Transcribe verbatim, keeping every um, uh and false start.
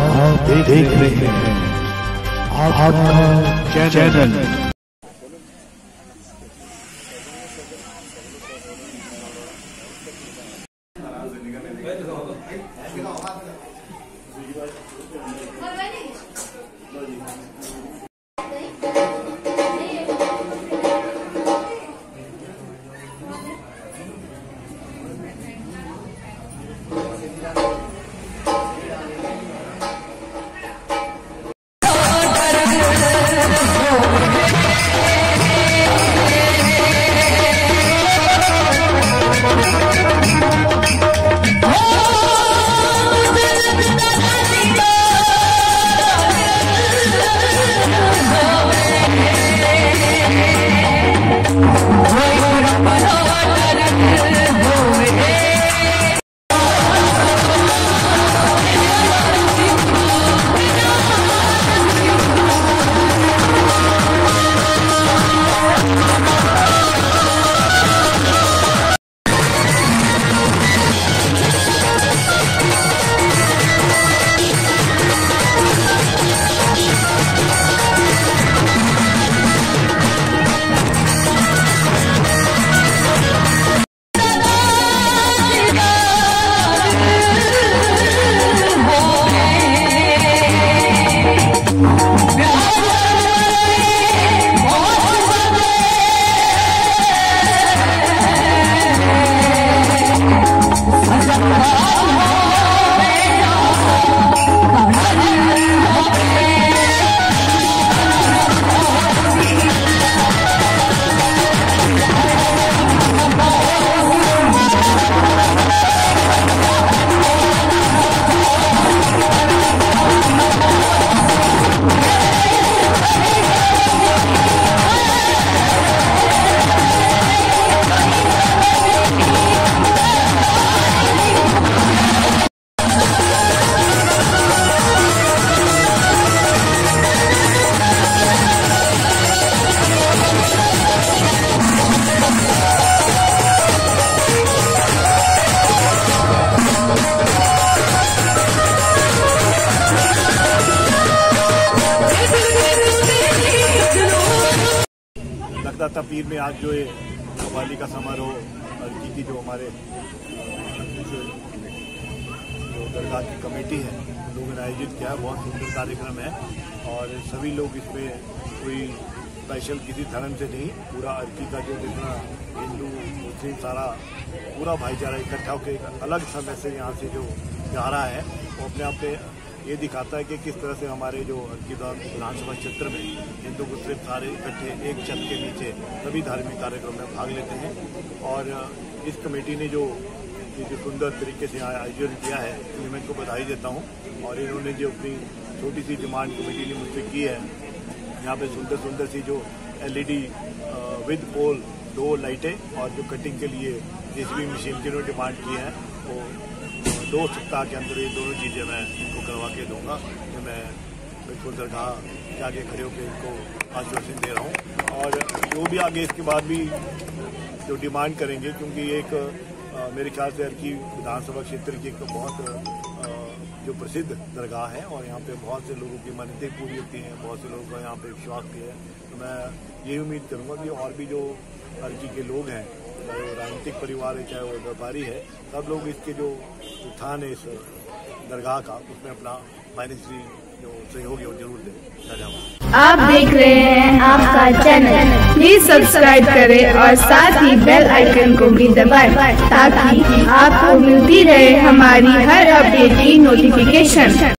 आप देख रहे हैं आपका चैनल। लगता पीर में आज जो ये कव्वाली का समारोह अर्की की जो हमारे जो दरगाह की कमेटी है लोगों ने आयोजित किया है, बहुत सुंदर कार्यक्रम है और सभी लोग इसमें कोई स्पेशल किसी धर्म से नहीं, पूरा अर्की का जो जितना हिंदू मुस्लिम सारा पूरा भाईचारा इकट्ठा होकर एक अलग समय से यहाँ से जो जा रहा है वो अपने आप में ये दिखाता है कि किस तरह से हमारे जो अर्की विधानसभा क्षेत्र में हिंदू मुस्लिम सारे इकट्ठे एक छत के नीचे सभी धार्मिक कार्यक्रम में भाग लेते हैं। और इस कमेटी ने जो ये जो सुंदर तरीके से आयोजन किया है इसलिए मैं इनको बधाई देता हूँ। और इन्होंने जो अपनी छोटी सी डिमांड कमेटी ने मुझसे की है, यहाँ पे सुंदर सुंदर सी जो एलईडी विद पोल दो लाइटें और जो कटिंग के लिए जेसीबी मशीन की उन्होंने डिमांड की है वो दो सप्ताह के अंदर ये दोनों चीज़ें मैं इनको करवा के दूंगा। कि मैं बिल्कुल दरगाह के आगे खड़े होकर इनको आश्वासन दे रहा हूँ। और जो भी आगे इसके बाद भी जो डिमांड करेंगे, क्योंकि एक आ, मेरे ख्याल से अर्की विधानसभा क्षेत्र की एक बहुत आ, जो प्रसिद्ध दरगाह है और यहाँ पे बहुत से लोगों की मन्नतें पूरी होती हैं, बहुत से लोगों का यहाँ पे विश्वास भी है। तो मैं यही उम्मीद करूँगा कि और भी जो अर्की के लोग हैं, चाहे वो राजनीतिक परिवार है चाहे वो व्यापारी है, सब लोग इसके जो उत्थान है इस दरगाह का उसमें अपना फाइनेंशियली जो सहयोग है वो जरूर दें। आप देख रहे हैं आपका चैनल, प्लीज सब्सक्राइब करें और साथ ही बेल आइकन को भी दबाएं ताकि आपको मिलती रहे हमारी हर अपडेट की नोटिफिकेशन।